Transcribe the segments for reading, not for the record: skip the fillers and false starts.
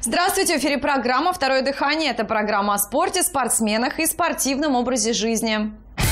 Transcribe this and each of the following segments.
Здравствуйте! В эфире программа «Второе дыхание». Это программа о спорте, спортсменах и спортивном образе жизни.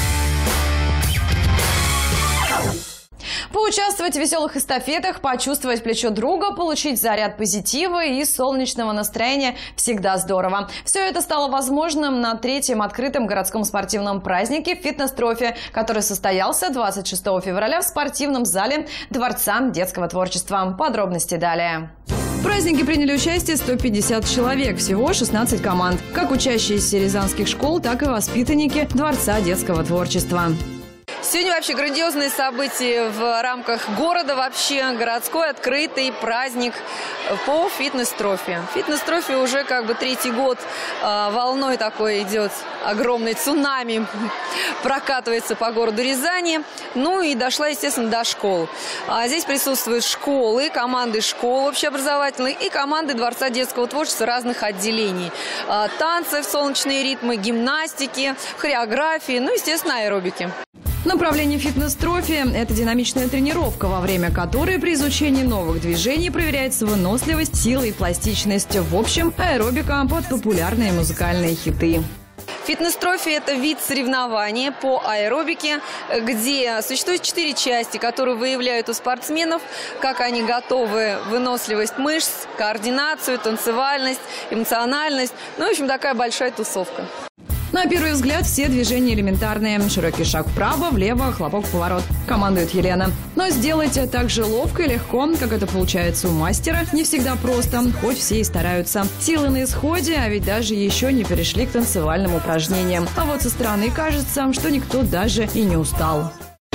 Поучаствовать в веселых эстафетах, почувствовать плечо друга, получить заряд позитива и солнечного настроения всегда здорово. Все это стало возможным на третьем открытом городском спортивном празднике «Фитнес-трофи», который состоялся 26 февраля в спортивном зале Дворца детского творчества. Подробности далее. В празднике приняли участие 150 человек, всего 16 команд. Как учащиеся рязанских школ, так и воспитанники Дворца детского творчества. Сегодня вообще грандиозные события в рамках города, вообще городской открытый праздник по фитнес-трофи. Фитнес-трофи уже как бы третий год волной такой идет, огромный цунами прокатывается по городу Рязани. Ну и дошла, естественно, до школ. Здесь присутствуют школы, команды школ общеобразовательных и команды Дворца детского творчества разных отделений. Танцы в солнечные ритмы, гимнастики, хореографии, ну, естественно, аэробики. Направление фитнес-трофи – это динамичная тренировка, во время которой при изучении новых движений проверяется выносливость, сила и пластичность. В общем, аэробика под популярные музыкальные хиты. Фитнес-трофи – это вид соревнования по аэробике, где существует 4 части, которые выявляют у спортсменов, как они готовы, выносливость мышц, координацию, танцевальность, эмоциональность. Ну, в общем, такая большая тусовка. На первый взгляд все движения элементарные. Широкий шаг вправо, влево, хлопок, поворот. Командует Елена. Но сделать это так же ловко и легко, как это получается у мастера, не всегда просто, хоть все и стараются. Силы на исходе, а ведь даже еще не перешли к танцевальным упражнениям. А вот со стороны кажется, что никто даже и не устал.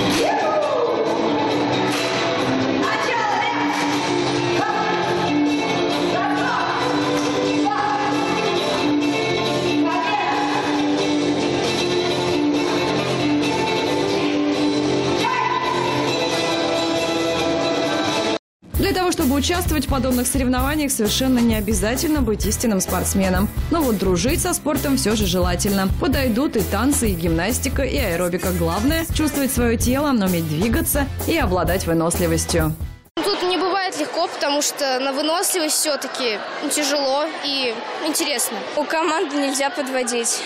Для того, чтобы участвовать в подобных соревнованиях, совершенно не обязательно быть истинным спортсменом. Но вот дружить со спортом все же желательно. Подойдут и танцы, и гимнастика, и аэробика. Главное – чувствовать свое тело, уметь двигаться и обладать выносливостью. Тут не бывает легко, потому что на выносливость все-таки тяжело и интересно. У команды нельзя подводить.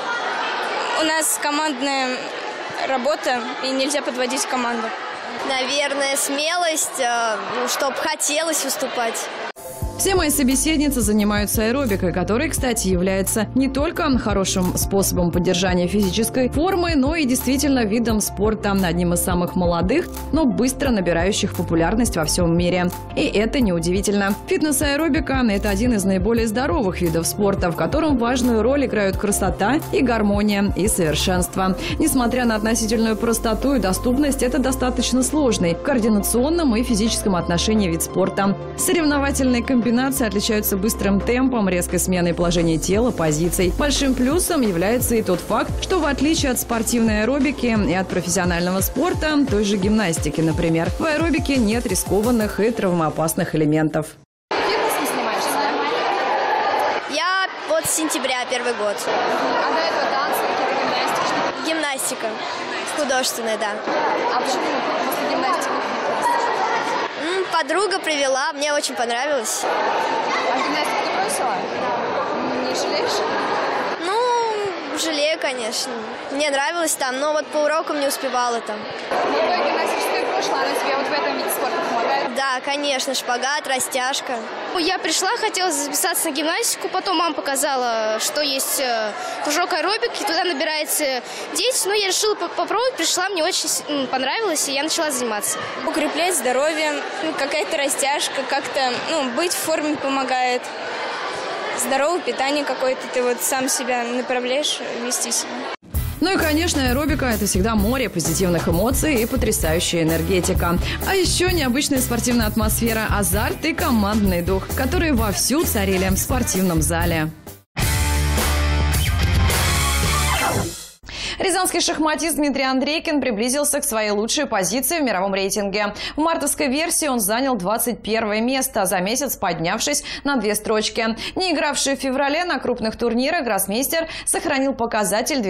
У нас командная работа, и нельзя подводить команду. Наверное, смелость, чтобы хотелось выступать. Все мои собеседницы занимаются аэробикой, которая, кстати, является не только хорошим способом поддержания физической формы, но и действительно видом спорта, одним из самых молодых, но быстро набирающих популярность во всем мире. И это неудивительно. Фитнес-аэробика – это один из наиболее здоровых видов спорта, в котором важную роль играют красота и гармония, и совершенство. Несмотря на относительную простоту и доступность, это достаточно сложный в координационном и физическом отношении вид спорта. Соревновательные комбинации отличаются быстрым темпом, резкой сменой положения тела, позиций. Большим плюсом является и тот факт, что в отличие от спортивной аэробики и от профессионального спорта, той же гимнастики, например, в аэробике нет рискованных и травмоопасных элементов. Фитнесом занимаешься, да? Я вот с сентября первый год. А до этого танцы, какие-то гимнастики? Гимнастика. Художественная, да. А почему после гимнастики? Подруга привела, мне очень понравилось. А гимнастику ты бросила? Не жалеешь? Ну, жалею, конечно. Мне нравилось там, но вот по урокам не успевала там. Ну, твоя гимнастическая прошлое, она тебе вот в этом виде спорта помогает? Да, конечно, шпагат, растяжка. Я пришла, хотела записаться на гимнастику, потом мама показала, что есть кружок аэробики, туда набирается дети. Но я решила попробовать, пришла, мне очень понравилось, и я начала заниматься. Укреплять здоровье, какая-то растяжка, как-то быть в форме помогает. Здоровое питание какое-то, ты вот сам себя направляешь, вести себя. Ну и, конечно, аэробика – это всегда море позитивных эмоций и потрясающая энергетика. А еще необычная спортивная атмосфера, азарт и командный дух, которые вовсю царили в спортивном зале. Рязанский шахматист Дмитрий Андрейкин приблизился к своей лучшей позиции в мировом рейтинге. В мартовской версии он занял 21 место, за месяц поднявшись на 2 строчки. Не игравший в феврале на крупных турнирах, гроссмейстер сохранил показатель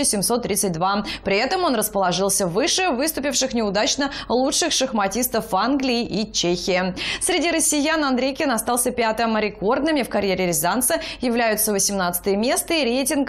2732. При этом он расположился выше выступивших неудачно лучших шахматистов Англии и Чехии. Среди россиян Андрейкин остался 5-м. Рекордными в карьере рязанца являются 18 место и рейтинг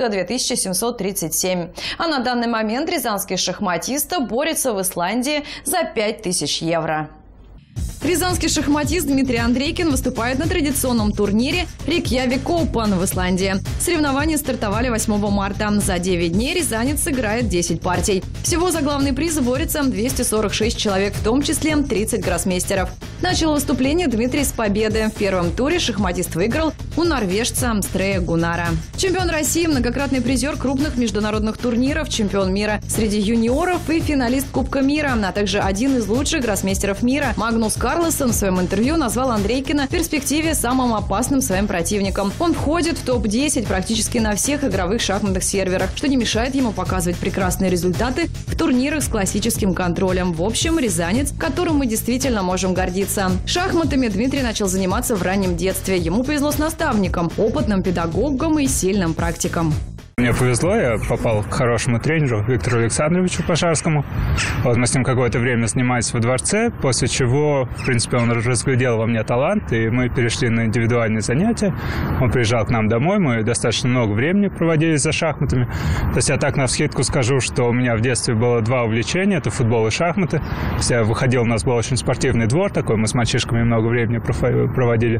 2737. А на данный момент рязанский шахматист борется в Исландии за 5000 евро. Рязанский шахматист Дмитрий Андрейкин выступает на традиционном турнире Reykjavik Open в Исландии. Соревнования стартовали 8 марта. За 9 дней рязанец сыграет 10 партий. Всего за главный приз борется 246 человек, в том числе 30 гроссмейстеров. Начал выступление Дмитрий с победы. В первом туре шахматист выиграл у норвежца Амстрея Гуннара. Чемпион России, многократный призер крупных международных турниров, чемпион мира среди юниоров и финалист Кубка мира, а также один из лучших гроссмейстеров мира Магнус Карлсон в своем интервью назвал Андрейкина в перспективе самым опасным своим противником. Он входит в топ-10 практически на всех игровых шахматных серверах, что не мешает ему показывать прекрасные результаты в турнирах с классическим контролем. В общем, рязанец, которым мы действительно можем гордиться. Шахматами Дмитрий начал заниматься в раннем детстве. Ему повезло с наставником, опытным педагогом и сильным практиком. Мне повезло, я попал к хорошему тренеру Виктору Александровичу Пожарскому. Вот мы с ним какое-то время занимались во дворце, после чего, в принципе, он разглядел во мне талант, и мы перешли на индивидуальные занятия. Он приезжал к нам домой, мы достаточно много времени проводили за шахматами. То есть я так навскидку скажу, что у меня в детстве было 2 увлечения, это футбол и шахматы. То есть я выходил, у нас был очень спортивный двор такой, мы с мальчишками много времени проводили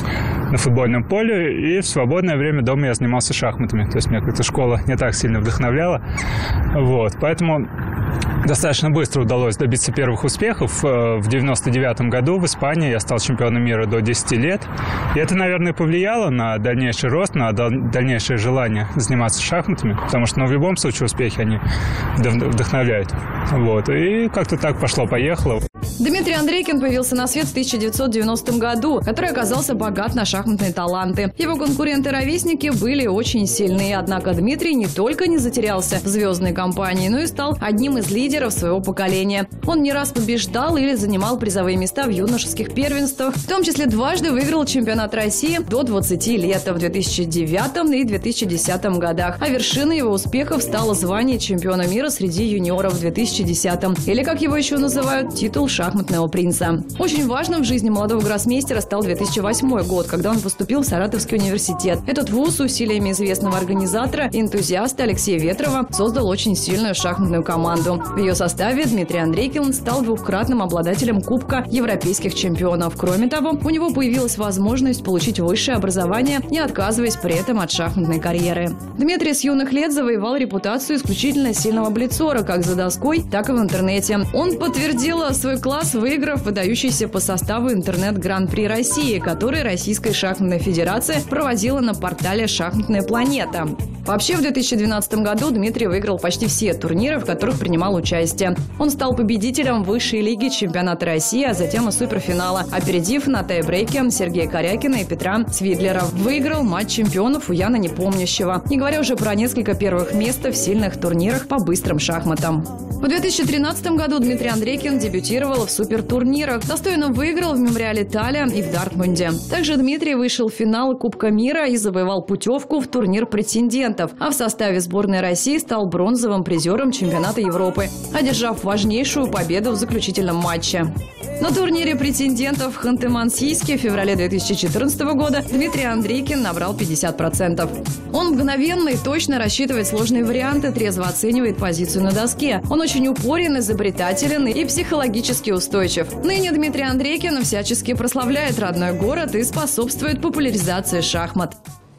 на футбольном поле, и в свободное время дома я занимался шахматами. То есть меня как-то школа не так сильно вдохновляла. Вот. Поэтому достаточно быстро удалось добиться первых успехов. В 99 году в Испании я стал чемпионом мира до 10 лет. И это, наверное, повлияло на дальнейший рост, на дальнейшее желание заниматься шахматами. Потому что в любом случае успехи, они вдохновляют. Вот. И как-то так пошло-поехало. Дмитрий Андрейкин появился на свет в 1990 году, который оказался богат на шахматные таланты. Его конкуренты-ровесники были очень сильны, однако Дмитрий не только не затерялся в звездной компании, но и стал одним из лидеров своего поколения. Он не раз побеждал или занимал призовые места в юношеских первенствах, в том числе дважды выиграл чемпионат России до 20 лет в 2009 и 2010 годах. А вершиной его успехов стало звание чемпиона мира среди юниоров в 2010 или, как его еще называют, титул шахматного принца. Очень важным в жизни молодого гроссмейстера стал 2008 год, когда он поступил в Саратовский университет. Этот вуз усилиями известного организатора и энтузиаста Алексея Ветрова создал очень сильную шахматную команду. В ее составе Дмитрий Андрейкин стал 2-кратным обладателем Кубка европейских чемпионов. Кроме того, у него появилась возможность получить высшее образование, не отказываясь при этом от шахматной карьеры. Дмитрий с юных лет завоевал репутацию исключительно сильного блицора как за доской, так и в интернете. Он подтвердил свой класс, выиграв выдающийся по составу интернет-гран-при России, который Российская шахматная федерация проводила на портале «Шахматная планета». Вообще, в 2012 году Дмитрий выиграл почти все турниры, в которых принимал участие. Он стал победителем высшей лиги чемпионата России, а затем и суперфинала, опередив на тайбрейке Сергея Корякина и Петра Свидлера. Выиграл матч чемпионов у Яна Непомнящего, не говоря уже про несколько первых мест в сильных турнирах по быстрым шахматам. В 2013 году Дмитрий Андрейкин дебютировал в супертурнирах. Достойно выиграл в Мемориале Талия и в Дортмунде. Также Дмитрий вышел в финал Кубка мира и завоевал путевку в турнир претендентов, а в составе сборной России стал бронзовым призером чемпионата Европы, одержав важнейшую победу в заключительном матче. На турнире претендентов в Ханты-Мансийске в феврале 2014 года Дмитрий Андрейкин набрал 50%. Он мгновенно и точно рассчитывает сложные варианты, трезво оценивает позицию на доске. Он очень упорен, изобретателен и психологически устойчив. Ныне Дмитрий Андрейкин всячески прославляет родной город и способствует популяризации шахмат.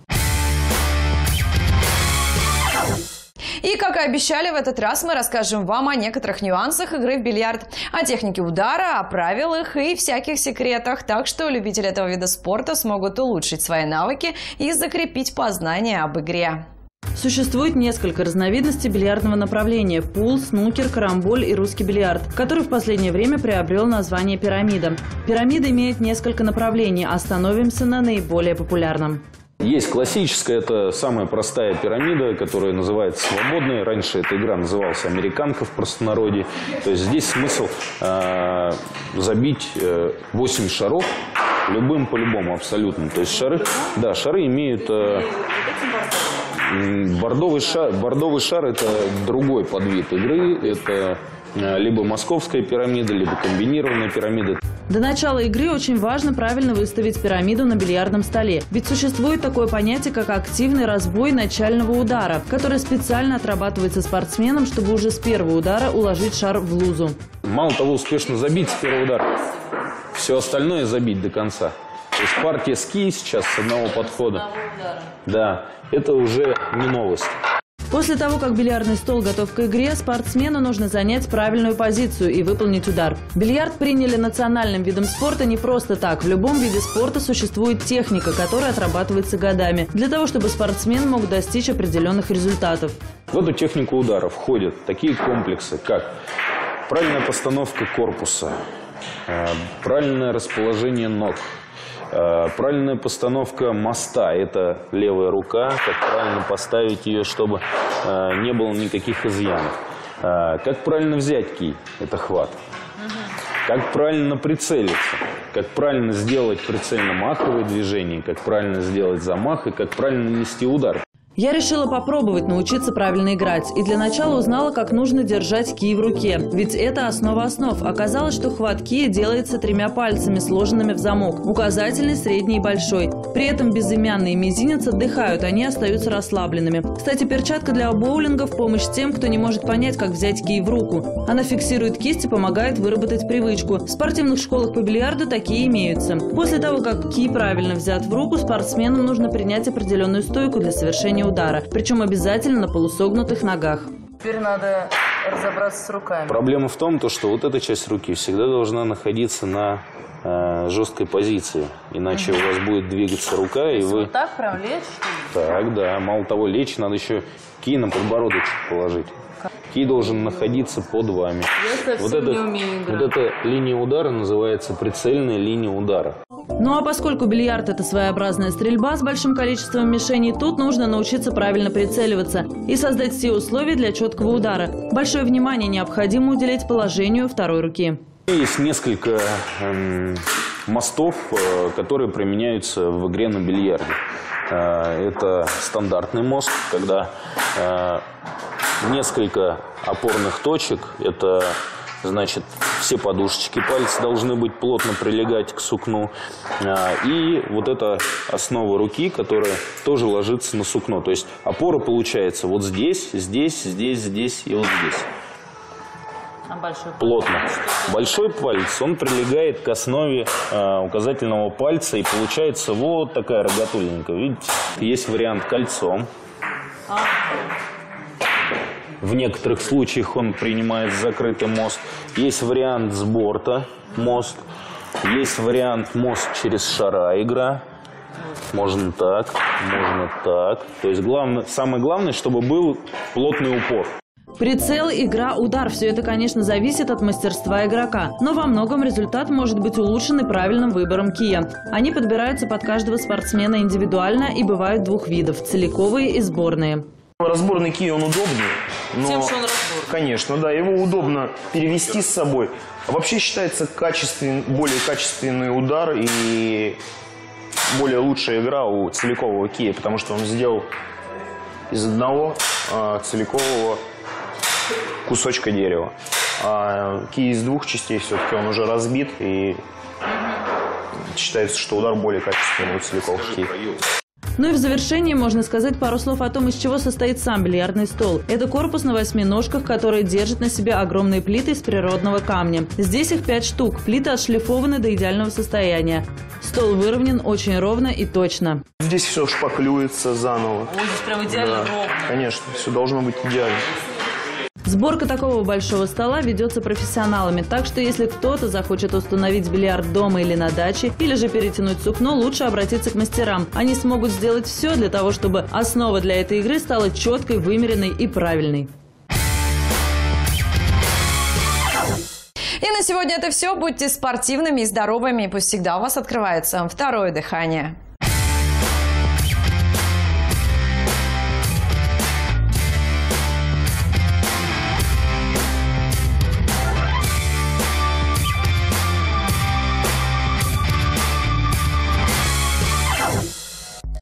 И, как и обещали, в этот раз мы расскажем вам о некоторых нюансах игры в бильярд, о технике удара, о правилах и всяких секретах. Так что любители этого вида спорта смогут улучшить свои навыки и закрепить познания об игре. Существует несколько разновидностей бильярдного направления – пул, снукер, карамболь и русский бильярд, который в последнее время приобрел название пирамида. Пирамида имеет несколько направлений, остановимся на наиболее популярном. Есть классическая, это самая простая пирамида, которая называется свободной. Раньше эта игра называлась американка в простонародье. То есть здесь смысл забить 8 шаров любым по-любому абсолютно. То есть шары имеют... Бордовый шар – это другой подвид игры. Это либо московская пирамида, либо комбинированная пирамида. До начала игры очень важно правильно выставить пирамиду на бильярдном столе. Ведь существует такое понятие, как активный разбой начального удара, который специально отрабатывается спортсменом, чтобы уже с первого удара уложить шар в лузу. Мало того, успешно забить с первого удара, все остальное забить до конца. То есть партия с ки сейчас с одного подхода. Да, это уже не новость. После того, как бильярдный стол готов к игре, спортсмену нужно занять правильную позицию и выполнить удар. Бильярд приняли национальным видом спорта не просто так. В любом виде спорта существует техника, которая отрабатывается годами, для того, чтобы спортсмен мог достичь определенных результатов. В эту технику удара входят такие комплексы, как правильная постановка корпуса, правильное расположение ног, правильная постановка моста – это левая рука, как правильно поставить ее, чтобы не было никаких изъянов. Как правильно взять кий – это хват. Как правильно прицелиться, как правильно сделать прицельно-маховые движения, как правильно сделать замах и как правильно нанести удар. Я решила попробовать научиться правильно играть. И для начала узнала, как нужно держать кий в руке. Ведь это основа основ. Оказалось, что хват кия делается 3 пальцами, сложенными в замок. Указательный, средний и большой. При этом безымянный и мизинец отдыхают, они остаются расслабленными. Кстати, перчатка для боулинга в помощь тем, кто не может понять, как взять кий в руку. Она фиксирует кисть и помогает выработать привычку. В спортивных школах по бильярду такие имеются. После того, как кий правильно взят в руку, спортсменам нужно принять определенную стойку для совершения удара, причем обязательно на полусогнутых ногах. Теперь надо разобраться с руками. Проблема в том, что вот эта часть руки всегда должна находиться на жесткой позиции, иначе у вас будет двигаться рука, и вы... Вот так прям лечь, что ли? Так, да. Мало того, лечь, надо еще кий на подбородочек положить. Кий должен находиться под вами. Я совсем не умею играть. Вот эта линия удара называется прицельная линия удара. Ну а поскольку бильярд – это своеобразная стрельба с большим количеством мишеней, тут нужно научиться правильно прицеливаться и создать все условия для четкого удара. Большое внимание необходимо уделять положению второй руки. Есть несколько мостов, которые применяются в игре на бильярде. Это стандартный мост, когда несколько опорных точек, это значит все подушечки пальцев должны быть плотно прилегать к сукну. И вот эта основа руки, которая тоже ложится на сукно. То есть опора получается вот здесь, здесь, здесь, здесь и вот здесь. Плотно. Большой палец, он прилегает к основе указательного пальца, и получается вот такая рогатульненькая. Видите, есть вариант кольцом. В некоторых случаях он принимает закрытый мост. Есть вариант с борта мост. Есть вариант мост через шара игра. Можно так, можно так. То есть самое главное, чтобы был плотный упор. Прицел, игра, удар – все это, конечно, зависит от мастерства игрока. Но во многом результат может быть улучшен и правильным выбором кия. Они подбираются под каждого спортсмена индивидуально и бывают двух видов – целиковые и сборные. Разборный кий, он удобнее. Но, тем, что он разборный. Конечно, да, его удобно перевести с собой. А вообще считается более качественный удар и более лучшая игра у целикового кия, потому что он сделал из одного целикового кусочка дерева. А кий из двух частей все-таки он уже разбит, и считается, что удар более качественный у целиковых кий. Ну и в завершении можно сказать пару слов о том, из чего состоит сам бильярдный стол. Это корпус на 8 ножках, который держит на себе огромные плиты из природного камня. Здесь их 5 штук. Плиты отшлифованы до идеального состояния. Стол выровнен очень ровно и точно. Здесь все шпаклюется заново. Ой, здесь прям идеально ровно. Конечно, все должно быть идеально. Сборка такого большого стола ведется профессионалами, так что если кто-то захочет установить бильярд дома или на даче, или же перетянуть сукно, лучше обратиться к мастерам. Они смогут сделать все для того, чтобы основа для этой игры стала четкой, вымеренной и правильной. И на сегодня это все. Будьте спортивными и здоровыми. Пусть всегда у вас открывается второе дыхание.